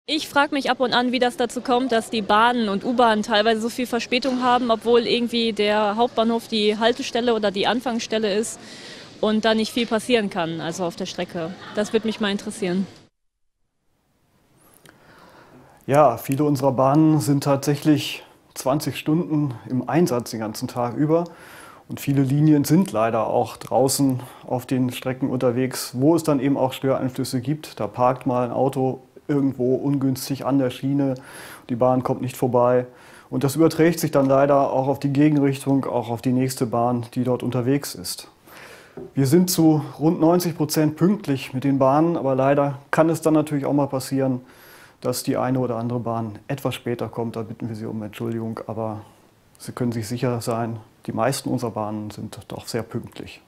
Ich frage mich ab und an, wie das dazu kommt, dass die Bahnen und U-Bahnen teilweise so viel Verspätung haben, obwohl irgendwie der Hauptbahnhof die Haltestelle oder die Anfangsstelle ist und da nicht viel passieren kann, also auf der Strecke. Das würde mich mal interessieren. Ja, viele unserer Bahnen sind tatsächlich 20 Stunden im Einsatz den ganzen Tag über. Und viele Linien sind leider auch draußen auf den Strecken unterwegs, wo es dann eben auch Störeinflüsse gibt. Da parkt mal ein Auto irgendwo ungünstig an der Schiene, die Bahn kommt nicht vorbei. Und das überträgt sich dann leider auch auf die Gegenrichtung, auch auf die nächste Bahn, die dort unterwegs ist. Wir sind zu rund 90% pünktlich mit den Bahnen, aber leider kann es dann natürlich auch mal passieren, dass die eine oder andere Bahn etwas später kommt. Da bitten wir Sie um Entschuldigung, aber Sie können sich sicher sein, die meisten unserer Bahnen sind doch sehr pünktlich.